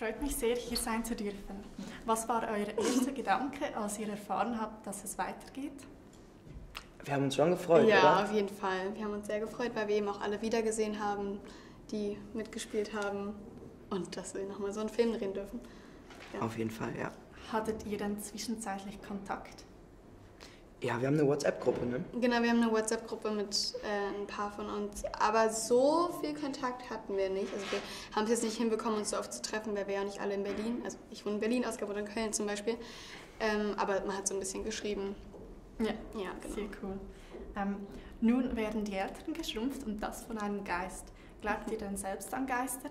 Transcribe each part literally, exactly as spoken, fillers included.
freut mich sehr, hier sein zu dürfen. Was war euer erster Gedanke, als ihr erfahren habt, dass es weitergeht? Wir haben uns schon gefreut, ja, oder? Ja, auf jeden Fall. Wir haben uns sehr gefreut, weil wir eben auch alle wiedergesehen haben, die mitgespielt haben und dass wir nochmal so einen Film drehen dürfen. Ja. Auf jeden Fall, ja. Hattet ihr dann zwischenzeitlich Kontakt? Ja, wir haben eine WhatsApp-Gruppe, ne? Genau, wir haben eine WhatsApp-Gruppe mit äh, ein paar von uns, aber so viel Kontakt hatten wir nicht. Also wir haben es jetzt nicht hinbekommen, uns so oft zu treffen, weil wir ja nicht alle in Berlin, also ich wohne in Berlin, Oskar wohnt in Köln zum Beispiel, ähm, aber man hat so ein bisschen geschrieben. Ja, ja genau. Sehr cool. Ähm, nun werden die Eltern geschrumpft und das von einem Geist. Glaubt ihr denn selbst an Geister?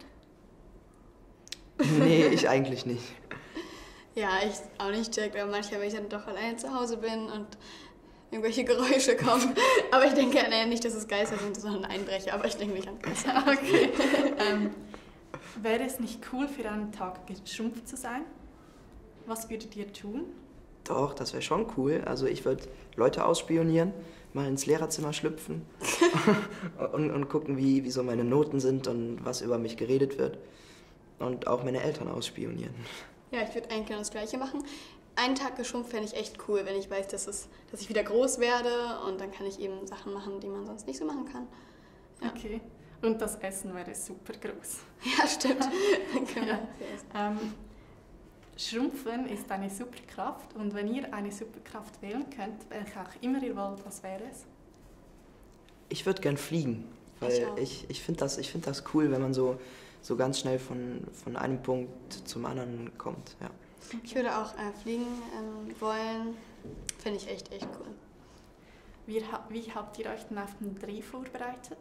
Nee, ich eigentlich nicht. Ja, ich auch nicht direkt, aber manchmal, wenn ich dann doch alleine zu Hause bin und irgendwelche Geräusche kommen. Aber ich denke nee, nicht, dass es Geister sind, sondern Einbrecher, aber ich denke nicht an Geister. Okay. ähm, wäre es nicht cool, für einen Tag geschrumpft zu sein? Was würdet ihr tun? Doch, das wäre schon cool. Also ich würde Leute ausspionieren, mal ins Lehrerzimmer schlüpfen und, und gucken, wie, wie so meine Noten sind und was über mich geredet wird. Und auch meine Eltern ausspionieren. Ja, ich würde eigentlich genau das Gleiche machen. Einen Tag geschrumpft fände ich echt cool, wenn ich weiß, dass, es, dass ich wieder groß werde und dann kann ich eben Sachen machen, die man sonst nicht so machen kann. Ja. Okay. Und das Essen wäre super groß. Ja, stimmt. ja. ähm, Schrumpfen ist eine Superkraft und wenn ihr eine Superkraft wählen könnt, welche auch immer ihr wollt, was wäre es? Ich würde gern fliegen, weil ich, ich, ich finde das, ich find das cool, wenn man so, so ganz schnell von, von einem Punkt zum anderen kommt. Ja. Ich würde auch äh, fliegen ähm, wollen, finde ich echt, echt cool. Wie, wie habt ihr euch denn auf den Dreh vorbereitet?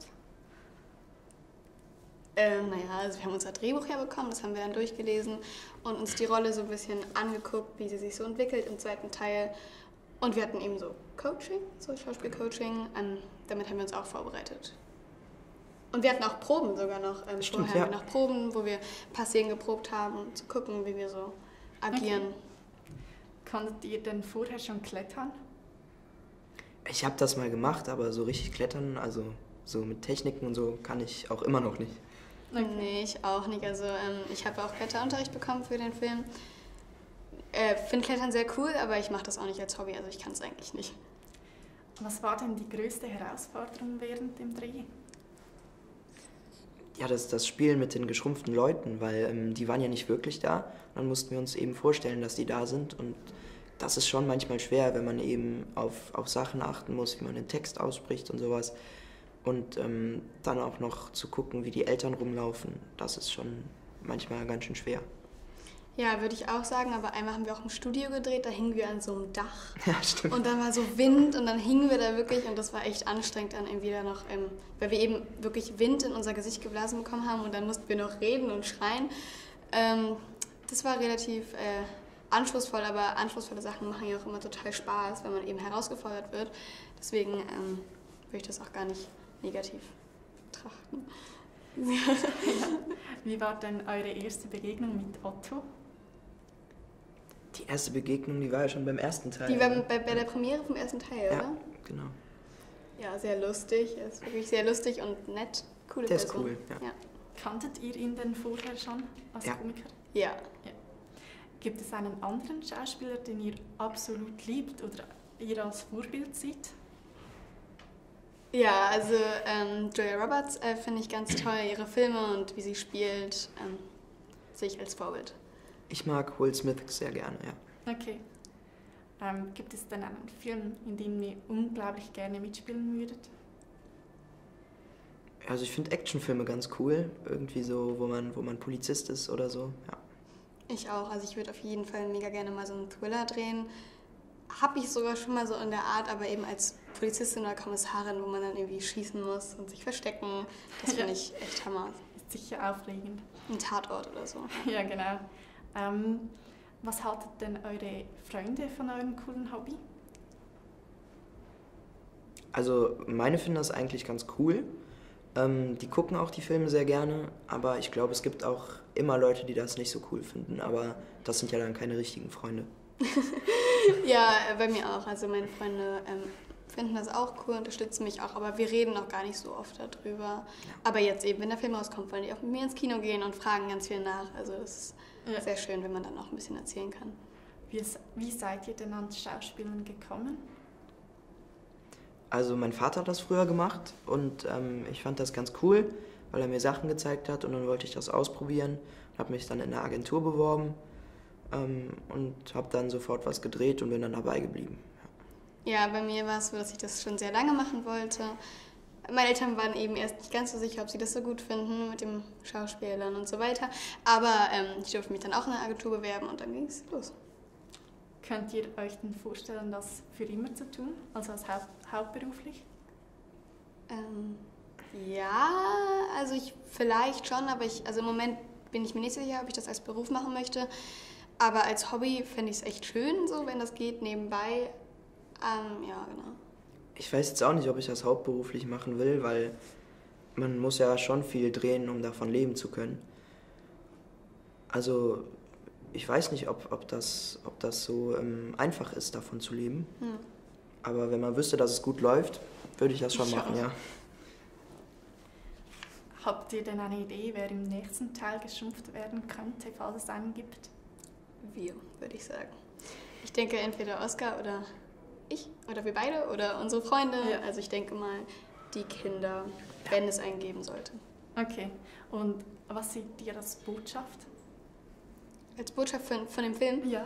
Ähm, naja, also wir haben unser Drehbuch herbekommen, das haben wir dann durchgelesen und uns die Rolle so ein bisschen angeguckt, wie sie sich so entwickelt im zweiten Teil. Und wir hatten eben so Coaching, so Schauspielcoaching, ähm, damit haben wir uns auch vorbereitet. Und wir hatten auch Proben sogar noch. Ähm, Stimmt, vorher ja. haben wir noch Proben, wo wir ein paar Szenen geprobt haben, um zu gucken, wie wir so agieren. Okay. Konntet ihr denn vorher schon klettern? Ich habe das mal gemacht, aber so richtig klettern, also so mit Techniken und so, kann ich auch immer noch nicht. Okay. Nee, ich auch nicht. Also ähm, ich habe auch Kletterunterricht bekommen für den Film. Äh, finde Klettern sehr cool, aber ich mache das auch nicht als Hobby, also ich kann es eigentlich nicht. Was war denn die größte Herausforderung während dem Dreh? Ja, das, das Spielen mit den geschrumpften Leuten, weil ähm, die waren ja nicht wirklich da. Und dann mussten wir uns eben vorstellen, dass die da sind. Und das ist schon manchmal schwer, wenn man eben auf, auf Sachen achten muss, wie man den Text ausspricht und sowas. Und ähm, dann auch noch zu gucken, wie die Eltern rumlaufen, das ist schon manchmal ganz schön schwer. Ja, würde ich auch sagen, aber einmal haben wir auch im Studio gedreht, da hingen wir an so einem Dach. Ja, stimmt. Und dann war so Wind und dann hingen wir da wirklich und das war echt anstrengend dann irgendwie da noch, ähm, weil wir eben wirklich Wind in unser Gesicht geblasen bekommen haben und dann mussten wir noch reden und schreien. Ähm, das war relativ äh, anspruchsvoll, aber anspruchsvolle Sachen machen ja auch immer total Spaß, wenn man eben herausgefordert wird. Deswegen ähm, würde ich das auch gar nicht negativ betrachten. Ja. Wie war denn eure erste Begegnung mit Otto? Die erste Begegnung, die war ja schon beim ersten Teil. Die war bei, bei der Premiere vom ersten Teil, ja, oder? Genau. Ja, sehr lustig. Er ist wirklich sehr lustig und nett. Coole Der Person. ist cool, ja. ja. Kanntet ihr ihn denn vorher schon als ja. Komiker? Ja. ja. Gibt es einen anderen Schauspieler, den ihr absolut liebt oder ihr als Vorbild seht? Ja, also ähm, Julia Roberts äh, finde ich ganz toll, ihre Filme und wie sie spielt, ähm, sehe ich als Vorbild. Ich mag Will Smith sehr gerne, ja. Okay. Ähm, gibt es denn einen Film, in dem ihr unglaublich gerne mitspielen würdet? Also ich finde Actionfilme ganz cool, irgendwie so, wo man, wo man Polizist ist oder so, ja. Ich auch, also ich würde auf jeden Fall mega gerne mal so einen Thriller drehen. Habe ich sogar schon mal so in der Art, aber eben als Polizistin oder Kommissarin, wo man dann irgendwie schießen muss und sich verstecken. Das finde ich echt Hammer. Ist sicher aufregend. Ein Tatort oder so. Ja, genau. Ähm, was haltet denn eure Freunde von eurem coolen Hobby? Also meine finden das eigentlich ganz cool. Ähm, die gucken auch die Filme sehr gerne, aber ich glaube, es gibt auch immer Leute, die das nicht so cool finden. Aber das sind ja dann keine richtigen Freunde. Ja, bei mir auch. Also meine Freunde ähm, finden das auch cool, unterstützen mich auch, aber wir reden auch gar nicht so oft darüber. Ja. Aber jetzt eben, wenn der Film rauskommt, wollen die auch mit mir ins Kino gehen und fragen ganz viel nach. Also es ist ja. sehr schön, wenn man dann auch ein bisschen erzählen kann. Wie, wie seid ihr denn ans Schauspielen gekommen? Also mein Vater hat das früher gemacht und ähm, ich fand das ganz cool, weil er mir Sachen gezeigt hat und dann wollte ich das ausprobieren. Habe mich dann in der Agentur beworben ähm, und habe dann sofort was gedreht und bin dann dabei geblieben. Ja, bei mir war es so, dass ich das schon sehr lange machen wollte. Meine Eltern waren eben erst nicht ganz so sicher, ob sie das so gut finden mit dem Schauspielern und so weiter. Aber ähm, ich durfte mich dann auch in der Agentur bewerben und dann ging es los. Könnt ihr euch denn vorstellen, das für immer zu tun, also als Haupt, hauptberuflich? Ähm, ja, also ich vielleicht schon, aber ich, also im Moment bin ich mir nicht sicher, ob ich das als Beruf machen möchte. Aber als Hobby fände ich es echt schön, so wenn das geht, nebenbei. Ähm, ja, genau. Ich weiß jetzt auch nicht, ob ich das hauptberuflich machen will, weil man muss ja schon viel drehen, um davon leben zu können. Also ich weiß nicht, ob, ob, das, ob das so ähm, einfach ist, davon zu leben. Hm. Aber wenn man wüsste, dass es gut läuft, würde ich das schon ich machen, auch. ja. Habt ihr denn eine Idee, wer im nächsten Teil geschrumpft werden könnte, falls es einen gibt? Wir, würde ich sagen. Ich denke entweder Oscar oder ich oder wir beide oder unsere Freunde. Ja. Also ich denke mal die Kinder, wenn es einen geben sollte. Okay. Und was seht ihr als Botschaft? Als Botschaft von, von dem Film? Ja.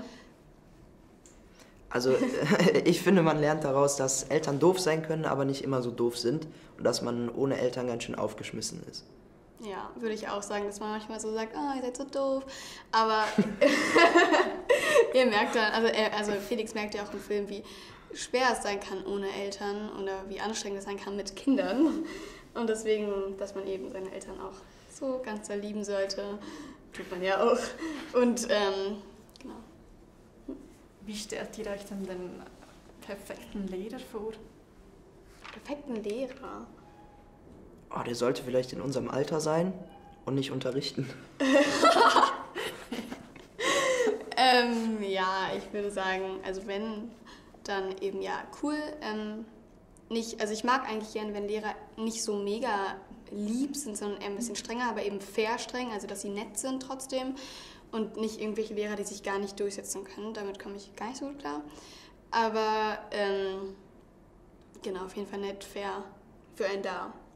Also ich finde, man lernt daraus, dass Eltern doof sein können, aber nicht immer so doof sind und dass man ohne Eltern ganz schön aufgeschmissen ist. Ja, würde ich auch sagen, dass man manchmal so sagt, oh, ihr seid so doof, aber ihr merkt dann, also, also Felix merkt ja auch im Film, wie schwer es sein kann ohne Eltern oder wie anstrengend es sein kann mit Kindern und deswegen, dass man eben seine Eltern auch so ganz sehr lieben sollte, tut man ja auch und ähm, genau. Wie stellt ihr euch denn den perfekten Lehrer vor? Perfekten Lehrer? Oh, der sollte vielleicht in unserem Alter sein und nicht unterrichten. ähm, ja, ich würde sagen, also wenn, dann eben ja cool. Ähm, nicht, also ich mag eigentlich gern, wenn Lehrer nicht so mega lieb sind, sondern eher ein bisschen strenger, aber eben fair streng, also dass sie nett sind trotzdem. Und nicht irgendwelche Lehrer, die sich gar nicht durchsetzen können. Damit komme ich gar nicht so gut klar. Aber ähm, genau, auf jeden Fall nett, fair, für einen da.